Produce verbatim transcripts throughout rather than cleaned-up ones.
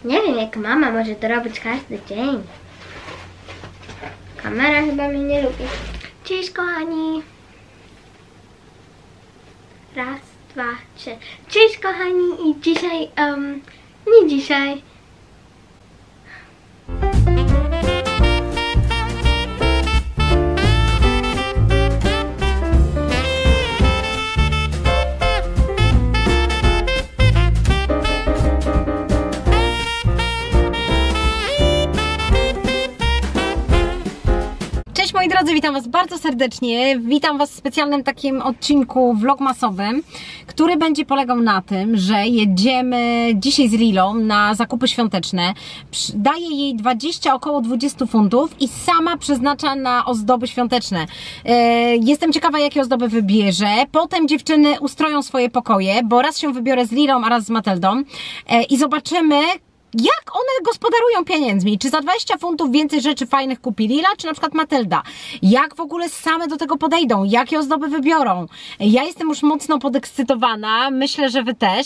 Nie wiem, jak mama może to robić każdy dzień. Kamera chyba mnie nie lubi. Cześć kochani. Raz, dwa, trzy. Cześć kochani i dzisiaj, um, nie dzisiaj. Cześć moi drodzy, witam was bardzo serdecznie. Witam was w specjalnym takim odcinku vlogmasowym, który będzie polegał na tym, że jedziemy dzisiaj z Lilą na zakupy świąteczne. Daję jej dwadzieścia, około dwadzieścia funtów i sama przeznacza na ozdoby świąteczne. Jestem ciekawa, jakie ozdoby wybierze. Potem dziewczyny ustroją swoje pokoje, bo raz się wybiorę z Lilą, a raz z Matyldą i zobaczymy, jak one gospodarują pieniędzmi? Czy za dwadzieścia funtów więcej rzeczy fajnych kupi Lila, czy na przykład Matylda? Jak w ogóle same do tego podejdą? Jakie ozdoby wybiorą? Ja jestem już mocno podekscytowana, myślę, że wy też.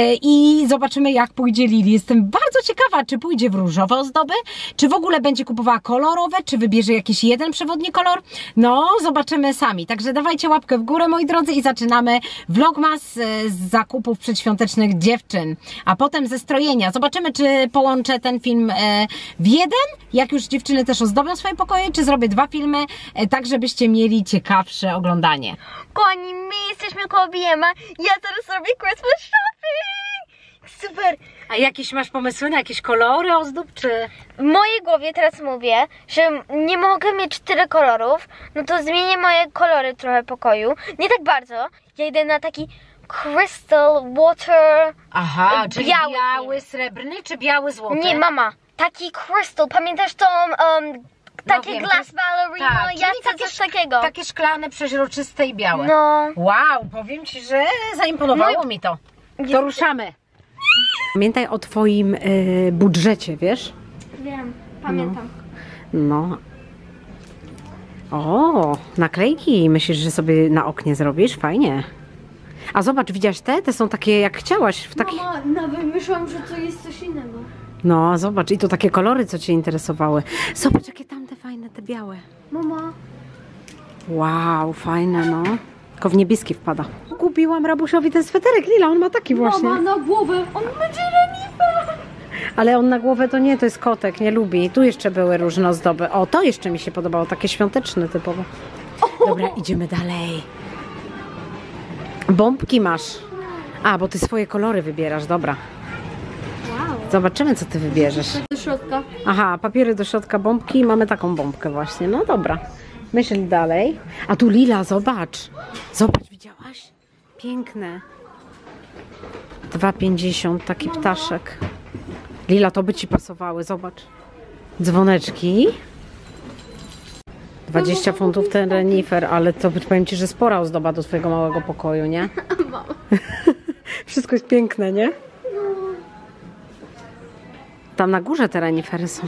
I zobaczymy, jak pójdzie Lili. Jestem bardzo ciekawa, czy pójdzie w różowe ozdoby, czy w ogóle będzie kupowała kolorowe, czy wybierze jakiś jeden przewodni kolor. No, zobaczymy sami. Także dawajcie łapkę w górę, moi drodzy, i zaczynamy vlogmas z zakupów przedświątecznych dziewczyn. A potem ze strojenia. Zobaczymy, czy połączę ten film w jeden, jak już dziewczyny też ozdobią swoje pokoje, czy zrobię dwa filmy, tak żebyście mieli ciekawsze oglądanie. Kochani, my jesteśmy koło B M a. Ja teraz robię Christmas shopping. Super. A jakieś masz pomysły na jakieś kolory ozdób, czy? W mojej głowie teraz mówię, że nie mogę mieć tyle kolorów, no to zmienię moje kolory trochę pokoju. Nie tak bardzo. Ja idę na taki crystal water. Aha, czyli biały, biały srebrny, czy biały złoty? Nie, mama, taki crystal. Pamiętasz tą um, takie no wiem, glass ballerina? Tak, Ja chcę takie, coś takiego. Takie szklane, przeźroczyste i białe. No. Wow, powiem ci, że zaimponowało No i... mi to. To ruszamy. Pamiętaj o twoim y, budżecie, wiesz? Wiem, pamiętam. No. no. O, naklejki. Myślisz, że sobie na oknie zrobisz? Fajnie. A zobacz, widziałaś te? Te są takie jak chciałaś. W takich... Mama, nawet myślałam, że to jest coś innego. No, zobacz. I to takie kolory, co cię interesowały. Zobacz, jakie tamte fajne, te białe. Mama. Wow, fajne, no. Tylko w niebieski wpada. Kupiłam Rabusiowi ten sweterek. Lila, on ma taki właśnie. Mama, na głowę. On będzie renifer. Ale on na głowę to nie, to jest kotek, nie lubi. Tu jeszcze były różne ozdoby. O, to jeszcze mi się podobało, takie świąteczne typowo. Dobra, idziemy dalej. Bombki masz. A, bo ty swoje kolory wybierasz, dobra. Wow. Zobaczymy, co ty wybierzesz. Do środka. Aha, papiery do środka, bombki i mamy taką bombkę właśnie. No dobra. Myśl dalej. A tu Lila, zobacz. Zobacz, widziałaś? Piękne. dwa pięćdziesiąt, taki ptaszek. Lila, to by ci pasowały, zobacz. Dzwoneczki. dwadzieścia funtów ten renifer, ale to powiem ci, że spora ozdoba do twojego małego pokoju, nie? Wszystko jest piękne, nie? Tam na górze te renifery są.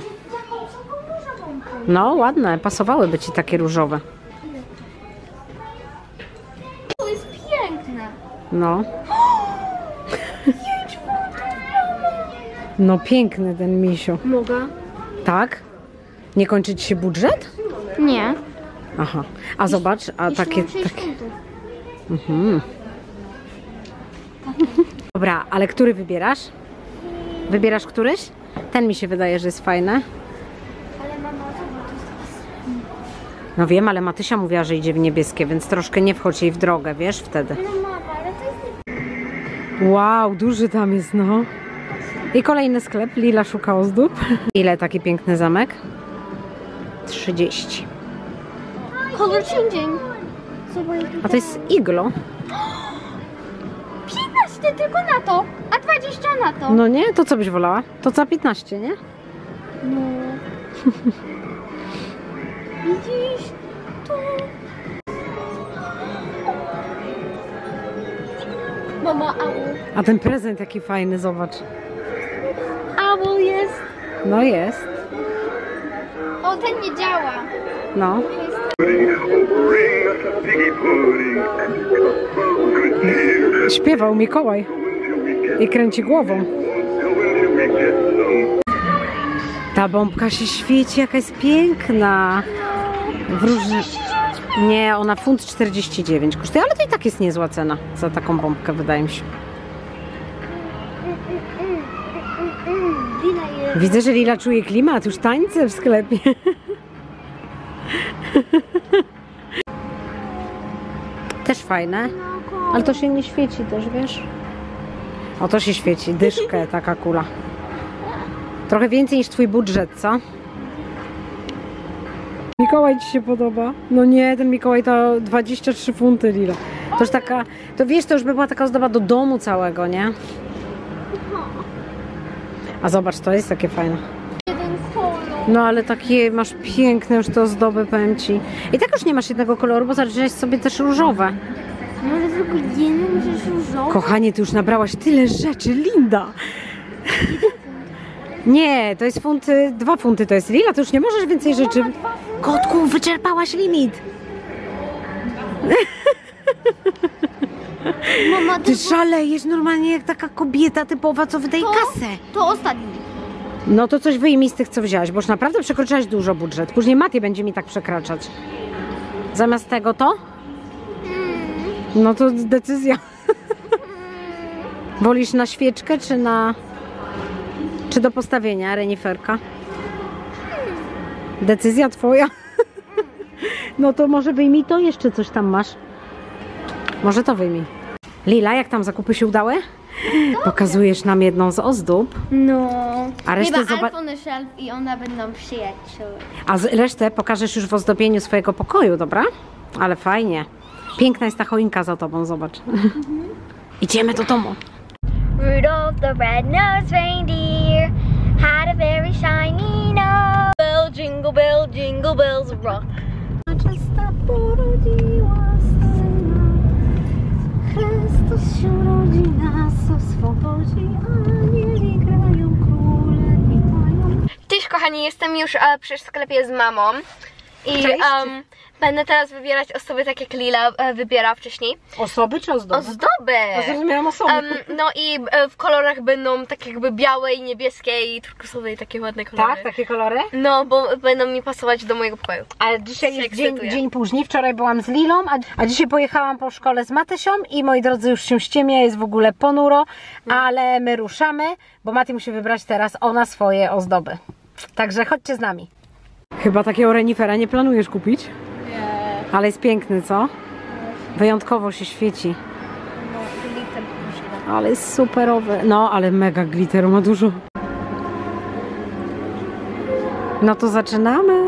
No, ładne, pasowałyby ci takie różowe. To jest piękne. No. No piękny ten misiu. Mogę? Tak? Nie kończy ci się budżet? Nie. Aha. A zobacz, a takie... takie... Mhm. Dobra, ale który wybierasz? Wybierasz któryś? Ten mi się wydaje, że jest fajny. Ale mama, to jest... No wiem, ale Matysia mówiła, że idzie w niebieskie, więc troszkę nie wchodź jej w drogę, wiesz, wtedy. No mama, ale to jest... Wow, duży tam jest, no. I kolejny sklep. Lila szuka ozdób. Ile taki piękny zamek? trzydzieści. Color changing. A to jest iglo. piętnaście tylko na to, a dwadzieścia na to. No nie? To co byś wolała? To za piętnaście, nie? No. Widzisz? Tu. Mama, owl. A ten prezent jaki fajny, zobacz. Owl jest. No jest. O, ten nie działa. No. Śpiewał Mikołaj i kręci głową. Ta bombka się świeci, jaka jest piękna. W różnych... Nie, ona funt czterdzieści dziewięć kosztuje, ale to i tak jest niezła cena za taką bombkę, wydaje mi się. Widzę, że Lila czuje klimat, już tańce w sklepie. Też fajne, ale to się nie świeci też, wiesz? O, to się świeci, dyszkę, taka kula. Trochę więcej niż twój budżet, co? Mikołaj ci się podoba? No nie, ten Mikołaj to dwadzieścia trzy funty, Lila. To już taka, to wiesz, to już by była taka ozdoba do domu całego, nie? A zobacz, to jest takie fajne. No ale takie masz piękne już te ozdoby, powiem ci. I tak już nie masz jednego koloru, bo zaczęłaś sobie też różowe. No ale tylko jeden możesz różowy. Kochanie, ty już nabrałaś tyle rzeczy, Linda. Nie, to jest funt, dwa funty to jest. Lila, to już nie możesz więcej rzeczy. Kotku, wyczerpałaś limit. Mama, Ty szalejesz normalnie jak taka kobieta typowa, co wydaje kasę. To ostatni. No to coś wyjmij z tych, co wziąłaś, bo już naprawdę przekroczyłaś dużo budżet. Później Mati będzie mi tak przekraczać. Zamiast tego to? No to decyzja. Wolisz na świeczkę, czy na... Czy do postawienia reniferka? Decyzja twoja. No to może wyjmij to, jeszcze coś tam masz. Może to wyjmij. Lila, jak tam zakupy się udały? Pokazujesz nam jedną z ozdób. No. A resztę Chyba zobacz. iPhone Shelf i one będą przyjaciół. A z- resztę pokażesz już w ozdobieniu swojego pokoju, dobra? Ale fajnie. Piękna jest ta choinka za tobą, zobacz. Idziemy do domu. Rudolph the red-nosed reindeer had a very shiny nose. Bell, jingle bell, jingle bells rock. Czysta porodziła syna. Chrystus się rodzi, nas oswobodzi, anieli grają, króle witają. Cześć kochani, jestem już e, przy sklepie z mamą. I Cześć. em, będę teraz wybierać osoby tak jak Lila e, wybiera wcześniej. Osoby czy ozdoby? Ozdoby! Ja zrozumiałam osoby. Em, no i e, w kolorach będą tak jakby białe i niebieskie i turkusowe i takie ładne kolory. Tak, takie kolory? No, bo będą mi pasować do mojego pokoju. A dzisiaj Się jest dzień, ekscytuję. dzień później, wczoraj byłam z Lilą, a, a dzisiaj pojechałam po szkole z Matysią i moi drodzy już się ściemnia, jest w ogóle ponuro, ale my ruszamy, bo Maty musi wybrać teraz ona swoje ozdoby. Także chodźcie z nami. Chyba takiego renifera nie planujesz kupić? Nie. Ale jest piękny, co? Wyjątkowo się świeci. Ale jest superowy. No, ale mega glitteru ma dużo. No to zaczynamy.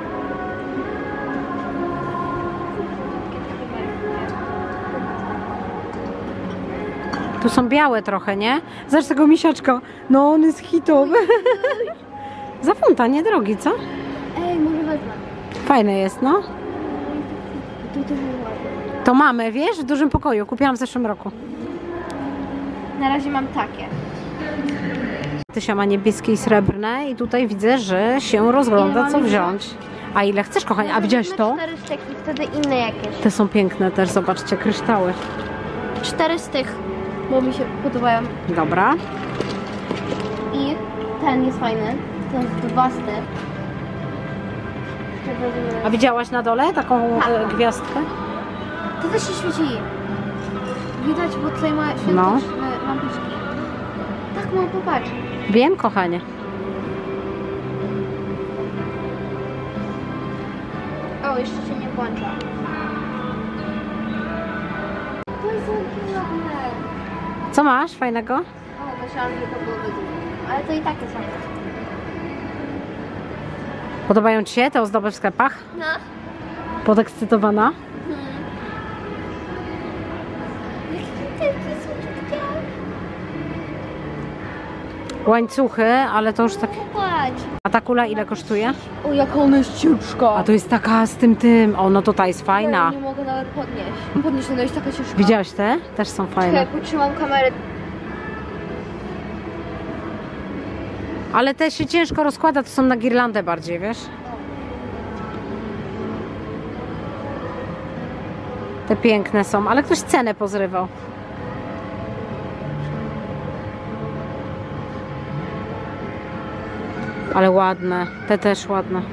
Tu są białe trochę, nie? Zobacz tego misiaczka. No, on jest hitowy. Za funta, niedrogi, co? Ej, może wezmę. Fajny jest, no. To też ładne. To mamy, wiesz, w dużym pokoju. Kupiłam w zeszłym roku. Na razie mam takie. Tysia ma niebieskie i srebrne i tutaj widzę, że się rozgląda, co wziąć. A ile chcesz, kochanie? A widziałaś to? Cztery z tych i wtedy inne jakieś. Te są piękne też, zobaczcie, kryształy. Cztery z tych, bo mi się podobają. Dobra. I ten jest fajny. To są dwa z tych. A widziałaś na dole taką Tak. e, gwiazdkę? To też się świeci. Widać, bo tutaj ma świąteczne No. lampeczki. Tak, mam popatrz. Wiem, kochanie. O, jeszcze się nie włącza. To jest ładne. Co masz fajnego? O, myślałam, że to było wydłużone. Ale to i tak jest ładne. Podobają ci się te ozdoby w sklepach? No. Podekscytowana? Jakie słodkie. Łańcuchy, ale to już takie... Patrz. A ta kula ile kosztuje? O, jaka ona jest ciężka. A to jest taka z tym tym. O, no to ta jest fajna. Nie mogę nawet podnieść. Podnieść, ona jest taka ciężka. Widziałaś te? Też są fajne. Czekaj, potrzymam kamerę. Ale te się ciężko rozkłada, to są na girlandę bardziej, wiesz? Te piękne są, ale ktoś cenę pozrywał. Ale ładne, te też ładne.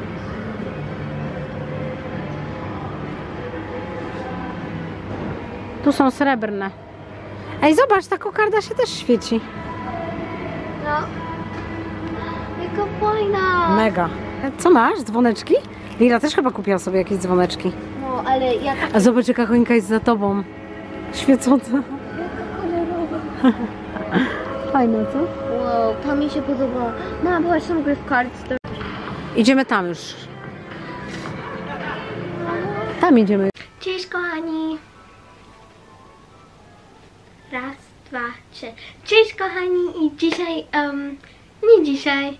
Tu są srebrne. Ej, zobacz, ta kokarda się też świeci. No. Jaka fajna. Mega. Co masz? Dzwoneczki? Lila też chyba kupiła sobie jakieś dzwoneczki. No, ale ja tak... A zobacz, jaka choinka jest za tobą. Świecąca. Jaka kolorowa. Fajna, co? Wow, to mi się podoba. Mama, byłaś tam gry w cards. Idziemy tam już. Tam idziemy. Cześć kochani. Raz, dwa, trzy. Cześć kochani i dzisiaj, um, nie dzisiaj.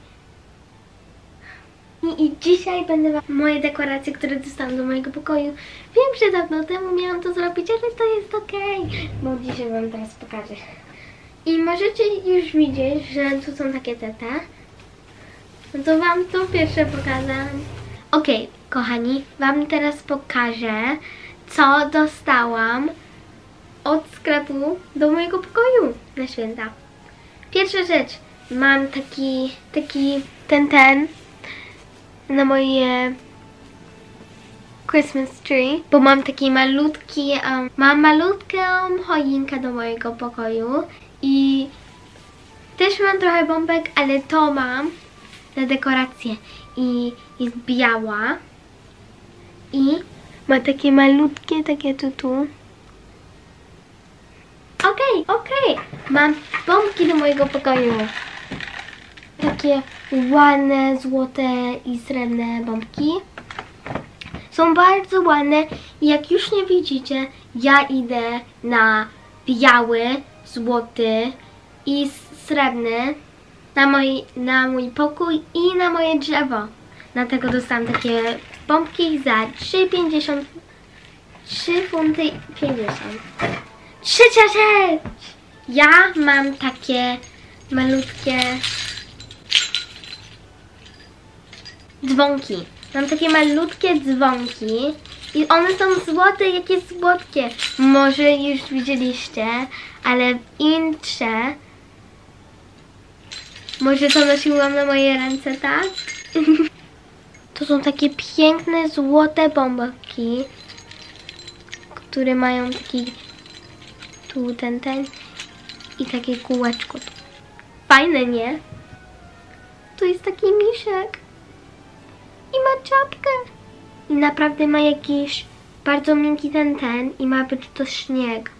I, I dzisiaj będę wam moje dekoracje, które dostałam do mojego pokoju. Wiem, że dawno temu miałam to zrobić, ale to jest okej, bo dzisiaj wam teraz pokażę. I możecie już widzieć, że tu są takie tete. No to wam to pierwsze pokażę. Okej, kochani, wam teraz pokażę, co dostałam od sklepu do mojego pokoju na święta. Pierwsza rzecz, mam taki, taki, ten, ten na moje Christmas tree, bo mam taki malutki, um, mam malutką choinkę do mojego pokoju i też mam trochę bombek, ale to mam na dekorację i jest biała i ma takie malutkie, takie tutu. Okej, okay, okej, okay. Mam bombki do mojego pokoju. Takie ładne, złote i srebrne bombki. Są bardzo ładne i jak już nie widzicie, ja idę na biały, złoty i srebrny na mój, na mój pokój i na moje drzewo. Dlatego dostałam takie bombki za trzy pięćdziesiąt, trzy funty pięćdziesiąt. Trzecia rzecz! Ja mam takie malutkie dzwonki. Mam takie malutkie dzwonki i one są złote, jakie słodkie. Może już widzieliście, ale w intrze może to nosiłam na moje ręce, tak? To są takie piękne, złote bombki, które mają taki tu ten, ten i takie kółeczko. Fajne, nie? Tu jest taki misiek i ma czapkę i naprawdę ma jakiś bardzo miękki ten, ten i ma być to śnieg.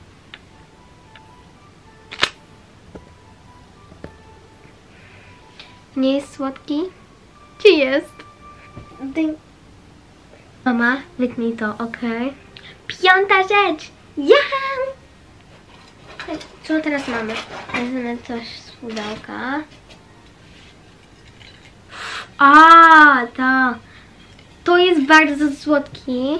Nie jest słodki? Czy jest? Ding. Mama, wytnij to, ok? Piąta rzecz! Ja! Co teraz mamy? Wezmę coś z pudełka. A, to. To jest bardzo słodki.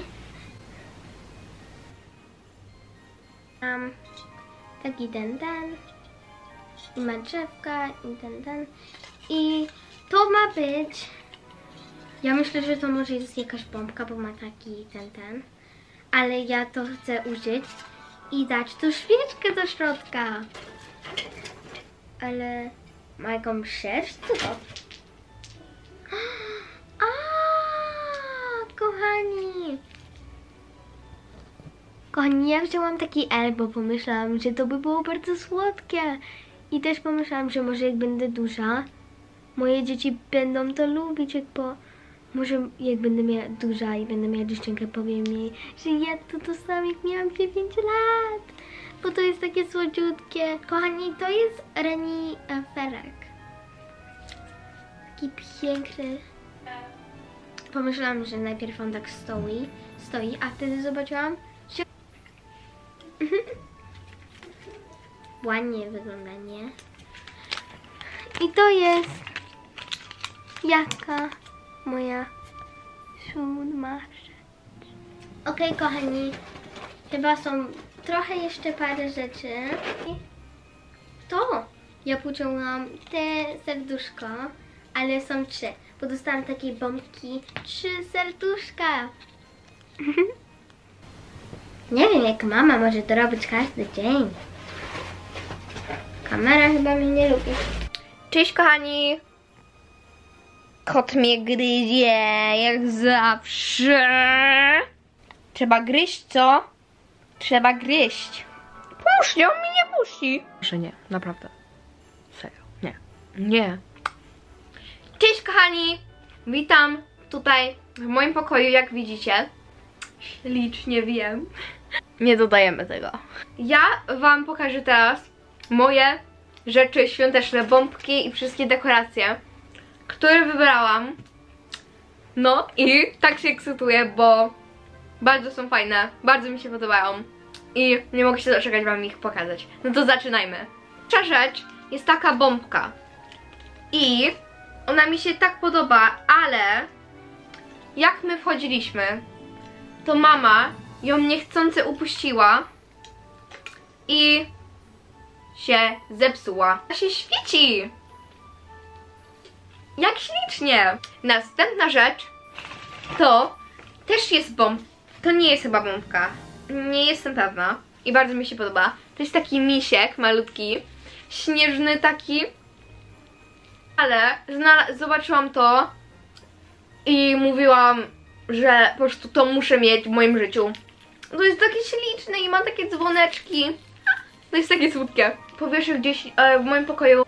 Mam taki ten, ten. I ma drzewka i ten, ten. I to ma być... Ja myślę, że to może jest jakaś bombka, bo ma taki ten, ten. Ale ja to chcę użyć i dać tu świeczkę do środka. Ale ma jakąś sześć? Co to? A, kochani! Kochani, ja wzięłam taki L, bo pomyślałam, że to by było bardzo słodkie. I też pomyślałam, że może jak będę duża, moje dzieci będą to lubić, jak po... Może jak będę miała duża i będę miała dziewczynkę, powiem jej, że ja to dostałam jak miałam dziewięć lat. Bo to jest takie słodziutkie. Kochani, to jest reniferek. Taki piękny. Pomyślałam, że najpierw on tak stoi, stoi, a wtedy zobaczyłam, że... Ładnie wygląda, nie? I to jest jaka moja siódma rzecz. Okej, okay, kochani, chyba są trochę jeszcze parę rzeczy. To ja pociągnęłam te serduszko, ale są trzy, bo dostałam takiej bombki, trzy serduszka. Nie wiem, jak mama może to robić każdy dzień. Kamera chyba mnie nie lubi. Cześć kochani! Kot mnie gryzie, jak zawsze. Trzeba gryźć, co? Trzeba gryźć. Puść, on mnie nie puści. Proszę nie, naprawdę. Serio, nie. Nie. Cześć kochani, witam tutaj w moim pokoju, jak widzicie. Ślicznie wiem. Nie dodajemy tego. Ja wam pokażę teraz moje rzeczy świąteczne, bombki i wszystkie dekoracje, które wybrałam. No i tak się ekscytuję, bo bardzo są fajne, bardzo mi się podobają i nie mogę się doczekać wam ich pokazać. No to zaczynajmy. Pierwsza rzecz jest taka bombka i ona mi się tak podoba, ale jak my wchodziliśmy, to mama ją niechcący upuściła i się zepsuła. Ona się świeci! Jak ślicznie! Następna rzecz to też jest bomb. To nie jest chyba bombka. Nie jestem pewna. I bardzo mi się podoba. To jest taki misiek malutki. Śnieżny taki. Ale zobaczyłam to i mówiłam, że po prostu to muszę mieć w moim życiu. To jest takie śliczne i ma takie dzwoneczki. To jest takie słodkie. Powieszę gdzieś e, w moim pokoju.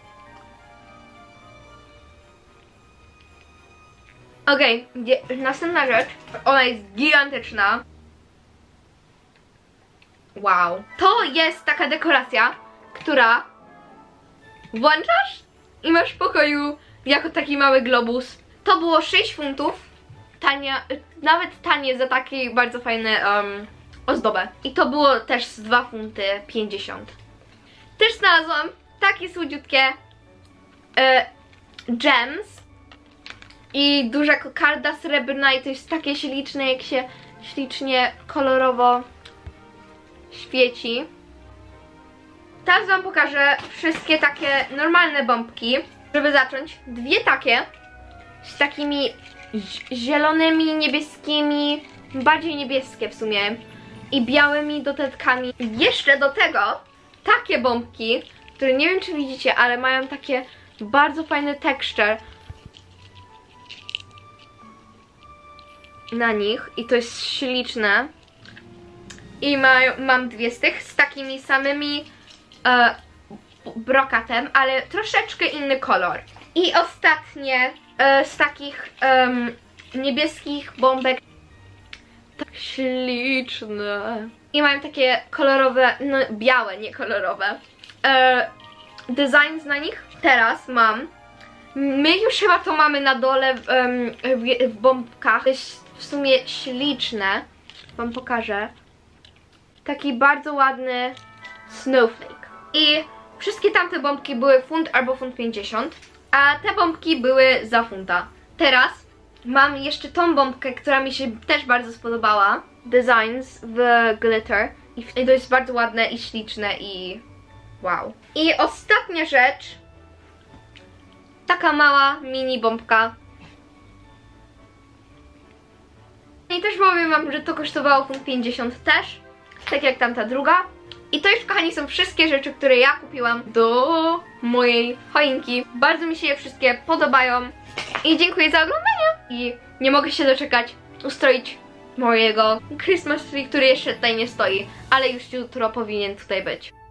Okej, okay, następna rzecz. Ona jest gigantyczna. Wow. To jest taka dekoracja, która włączasz i masz w pokoju jako taki mały globus. To było sześć funtów. Tania, nawet tanie za taki bardzo fajny um, ozdobę. I to było też z dwa funty pięćdziesiąt. Też znalazłam takie słodziutkie e, gems i duża kokarda srebrna i to jest takie śliczne, jak się ślicznie kolorowo świeci. Teraz wam pokażę wszystkie takie normalne bombki. Żeby zacząć, dwie takie z takimi zielonymi, niebieskimi, bardziej niebieskie w sumie i białymi dodatkami. Jeszcze do tego takie bombki, które nie wiem czy widzicie, ale mają takie bardzo fajny texture na nich i to jest śliczne. I mają, mam dwie z tych z takimi samymi e, brokatem, ale troszeczkę inny kolor. I ostatnie e, z takich um, niebieskich bombek. Tak śliczne. I mają takie kolorowe, no białe, nie kolorowe e, designs na nich. Teraz mam, my już chyba to mamy na dole w, um, w, w bombkach. To jest w sumie śliczne. Wam pokażę. Taki bardzo ładny snowflake. I wszystkie tamte bombki były funt albo funt pięćdziesiąt, a te bombki były za funta. Teraz mam jeszcze tą bombkę, która mi się też bardzo spodobała. Designs w glitter. I to jest bardzo ładne i śliczne i wow. I ostatnia rzecz. Taka mała mini bombka. I też powiem wam, że to kosztowało funt pięćdziesiąt też. Tak jak tamta druga. I to już, kochani, są wszystkie rzeczy, które ja kupiłam do mojej choinki. Bardzo mi się je wszystkie podobają. I dziękuję za oglądanie. I nie mogę się doczekać ustroić mojego Christmas tree, który jeszcze tutaj nie stoi. Ale już jutro powinien tutaj być.